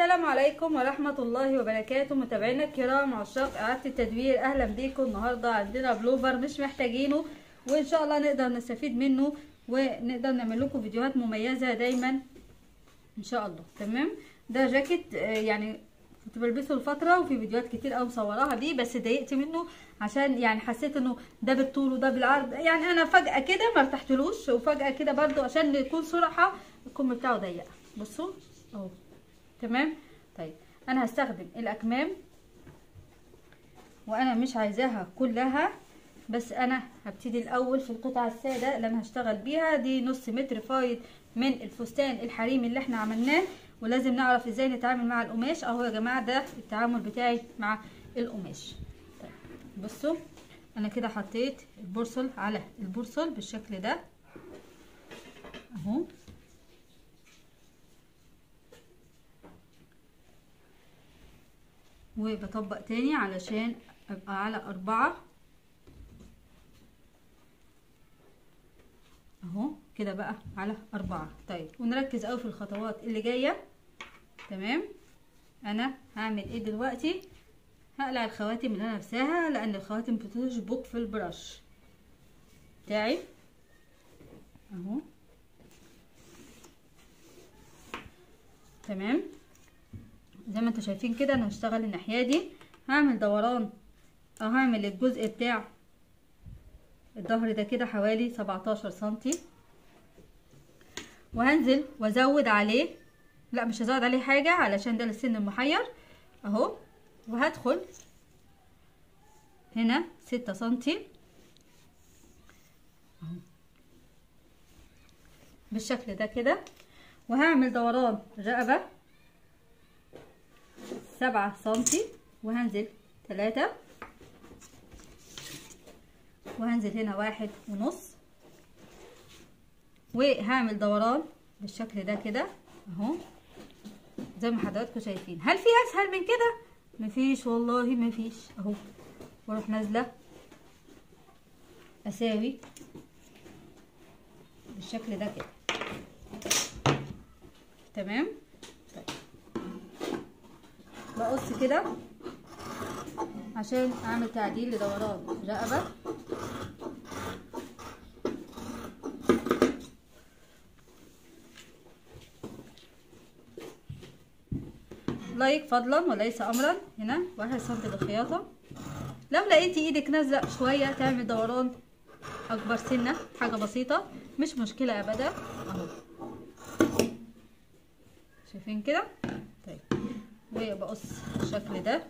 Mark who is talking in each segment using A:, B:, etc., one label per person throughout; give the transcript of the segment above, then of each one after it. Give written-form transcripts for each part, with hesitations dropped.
A: السلام عليكم ورحمة الله وبركاته. متابعينا الكرام عشاق إعادة التدوير، أهلا بيكم. النهاردة عندنا بلوفر مش محتاجينه، وإن شاء الله نقدر نستفيد منه ونقدر نعمل لكم فيديوهات مميزة دايما إن شاء الله. تمام، ده جاكيت يعني كنت بلبسه لفترة وفي فيديوهات كتير قوي مصوراها بيه، بس ضايقت منه عشان يعني حسيت انه ده بالطول وده بالعرض، يعني انا فجأة كده ما ارتحتلوش، وفجأة كده برضو عشان نكون صراحة الكم بتاعه ضيق. بصوا اهو تمام. طيب انا هستخدم الاكمام وانا مش عايزاها كلها، بس انا هبتدي الاول في القطعة السادة اللي انا هشتغل بيها. دي نص متر فايض من الفستان الحريمي اللي احنا عملناه، ولازم نعرف ازاي نتعامل مع القماش. اهو يا جماعة ده التعامل بتاعي مع القماش. طيب بصوا انا كده حطيت البورصل على البورصل بالشكل ده اهو، وبطبق تاني علشان ابقى على 4 اهو كده بقى على 4. طيب ونركز اوي في الخطوات اللي جايه. تمام، انا هعمل ايه دلوقتي؟ هقلع الخواتم اللي انا لابساها لان الخواتم بتشبك في البرش بتاعي اهو. تمام، زي ما انتوا شايفين كده انا هشتغل الناحيه دي، هعمل دوران او هعمل الجزء بتاع الظهر ده كده حوالي 17 سنتي، وهنزل وازود عليه، لا مش هزود عليه حاجه علشان ده للسن المحير اهو، وهدخل هنا 6 سنتي اهو بالشكل ده كده، وهعمل دوران رقبه 7 سنتي، وهنزل 3، وهنزل هنا 1.5، وهعمل دوران بالشكل ده كده اهو زي ما حضراتكم شايفين. هل في اسهل من كده؟ مفيش والله مفيش اهو. واروح نازله اساوي بالشكل ده كده. تمام، طيب بقص كده عشان اعمل تعديل لدوران رقبه. لايك فضلا وليس امرا. هنا 1 سنتي بالخياطه. لو لقيتي ايدك نازله شويه تعمل دوران اكبر سنه، حاجه بسيطه مش مشكله ابدا اهو. شايفين كده؟ طيب وبقص بالشكل ده.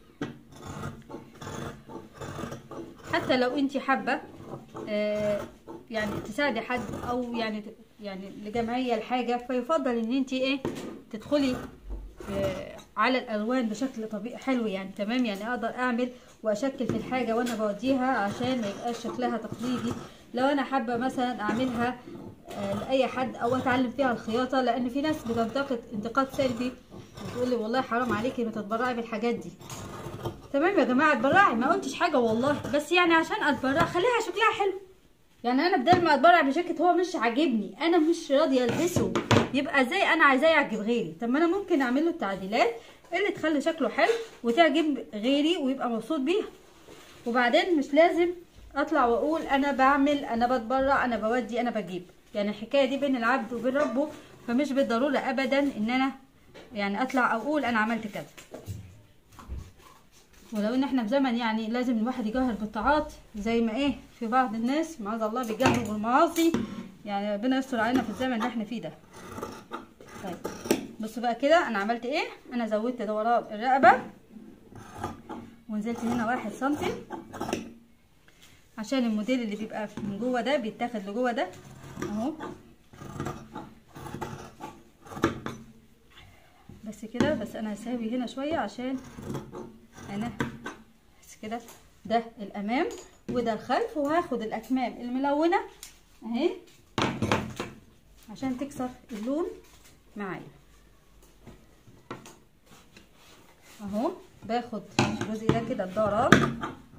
A: حتى لو انتي حابه يعني تساعدي حد او يعني لجمعيه لحاجه، فيفضل ان انتي ايه تدخلي على الالوان بشكل طبيعي حلو يعني. تمام، يعني اقدر اعمل واشكل في الحاجه وانا بوديها عشان ما يبقاش شكلها تقليدي. لو انا حابه مثلا اعملها لاي حد او اتعلم فيها الخياطه، لان في ناس بتنتقد انتقاد سلبي وتقول لي والله حرام عليكي ما تتبرعي بالحاجات دي. تمام يا جماعه اتبرعي، ما قلتش حاجه والله، بس يعني عشان اتبرع خليها شكلها حلو. يعني انا بدل ما اتبرع بجاكيت هو مش عاجبني، انا مش راضيه البسه، يبقى زي انا عايزاه يعجب غيري. طب ما انا ممكن اعمل له التعديلات اللي تخلي شكله حلو وتعجب غيري ويبقى مبسوط بيها. وبعدين مش لازم اطلع واقول انا بعمل، انا بتبرع، انا بودي، انا بجيب. يعني الحكايه دي بين العبد وبين ربه، فمش بالضروره ابدا ان انا يعني اطلع اقول انا عملت كذا. ولو ان احنا في زمن يعني لازم الواحد يجاهر بالطاعات، زي ما ايه في بعض الناس معاذ الله بيجاهروا بالمعاصي، يعني ربنا يستر علينا في الزمن اللي احنا فيه ده. طيب بصوا بقى كده انا عملت ايه. انا زودت دوران الرقبه ونزلت هنا 1 سنتي عشان الموديل اللي بيبقى من جوه ده بيتاخد لجوه ده اهو. بس كده، بس انا هساوي هنا شويه عشان انا بس كده ده الامام وده الخلف، وهاخد الاكمام الملونه اهي عشان تكسر اللون معايا اهو. باخد الجزء ده كده الدوران.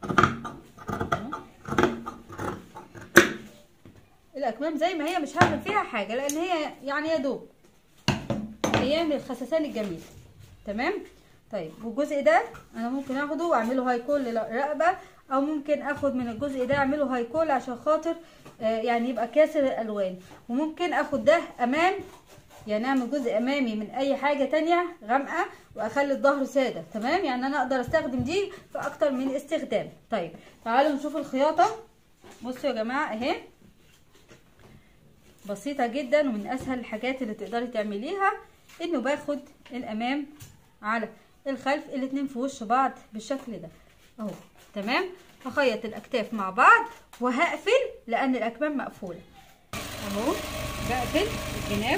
A: الاكمام زي ما هي مش هعمل فيها حاجه لان هي يعني يا دوب ايام الخسسان الجميل. تمام. طيب والجزء ده انا ممكن اخده واعمله هايكول للرقبه، او ممكن اخد من الجزء ده اعمله هايكول عشان خاطر يعني يبقى كاسر الالوان. وممكن اخد ده امام، يعني اعمل جزء امامي من اي حاجه تانية غامقه واخلي الظهر ساده. تمام، يعني انا اقدر استخدم دي في اكتر من استخدام. طيب تعالوا نشوف الخياطه. بصوا يا جماعه اهي بسيطه جدا، ومن اسهل الحاجات اللي تقدري تعمليها انه باخد الامام على الخلف، الاتنين في وش بعض بالشكل ده اهو. تمام، هخيط الاكتاف مع بعض وهقفل لان الاكمام مقفوله اهو. بقفل الجناب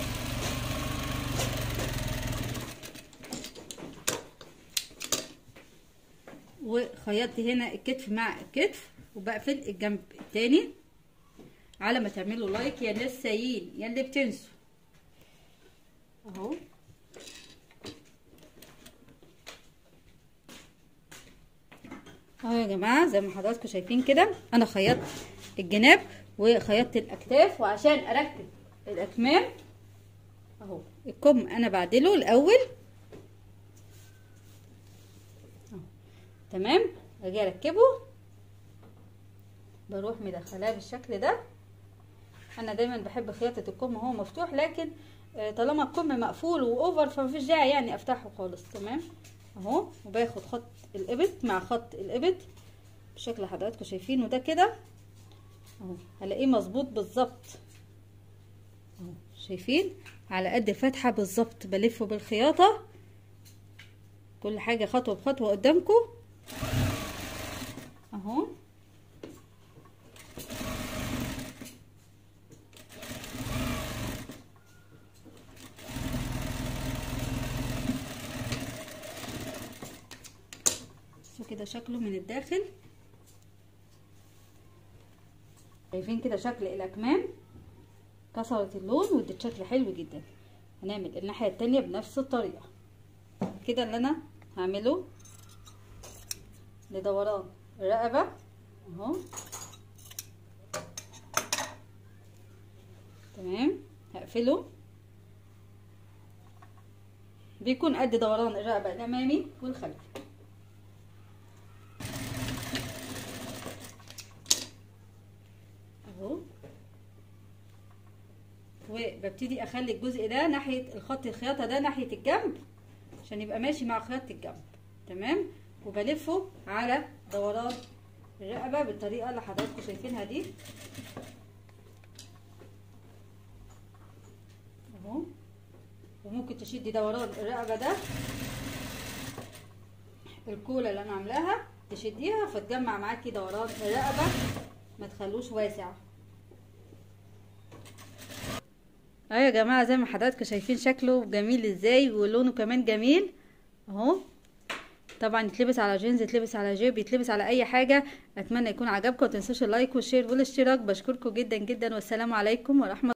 A: وخيطت هنا الكتف مع الكتف، وبقفل الجنب التاني. على ما تعملوا لايك يا لسايين يا اللي بتنسوا اهو. اهو يا جماعه زي ما حضراتكم شايفين كده انا خيطت الجناب وخيطت الاكتاف. وعشان اركب الاكمام اهو، الكم انا بعدله الاول اهو. تمام، اجي اركبه بروح مدخلاه بالشكل ده. انا دايما بحب خياطه الكم وهو مفتوح، لكن طالما الكم مقفول واوفر فمفيش داعي يعني افتحه خالص. تمام اهو، وباخد خط الابط مع خط الابط بالشكل اللي حضراتكم شايفينه ده كده اهو. هلاقيه مظبوط بالظبط اهو، شايفين على قد الفتحه بالظبط. بلفه بالخياطه كل حاجه خطوه بخطوه قدامكم اهو. كده شكله من الداخل، شايفين كده شكل الاكمام كسرت اللون وادت شكل حلو جدا. هنعمل الناحيه التانية بنفس الطريقه كده. اللي انا هعمله لدوران الرقبه اهو. تمام، هقفله بيكون قد دوران الرقبه الامامي والخلفي اهو. وببتدي اخلي الجزء ده ناحيه الخط الخياطه ده ناحيه الجنب عشان يبقى ماشي مع خياطه الجنب. تمام، وبلفه على دوران الرقبه بالطريقه اللي حضراتكم شايفينها دي اهو. وممكن تشدي دوران الرقبه ده الكوله اللي انا عاملاها تشديها فتجمع معاكي دوران الرقبه، ما تخلوش واسع. اهو يا جماعه زي ما حضراتكم شايفين شكله جميل ازاي، ولونه كمان جميل اهو. طبعا يتلبس على جينز، يتلبس على جيب، يتلبس على اي حاجه. اتمنى يكون عجبكم، ومتنسوش اللايك والشير والاشتراك. بشكركم جدا جدا، والسلام عليكم ورحمه